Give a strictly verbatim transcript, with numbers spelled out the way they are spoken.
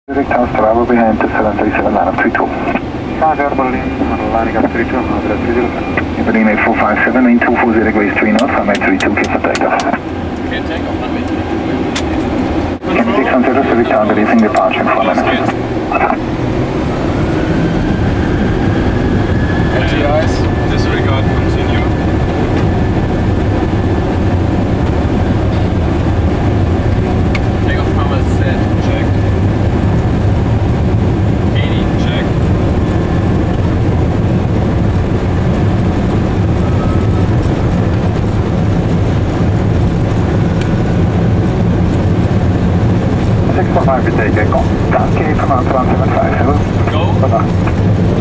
Direct house travel behind the seven three seven line of three two. Roger, Berlin, lining up three two, address three zero seven. Berlin eight four five seven, nine two four zero, Grace three knots, runway three two, clear for takeoff. Can't take off, runway three two. Can six one zero, Civic Tower, releasing departure in four minutes. L T Is, disregard, continue. Takeoff power set, check. eighty, check. six four five, we take echo. K from out one seven five seven. Go. Bye-bye.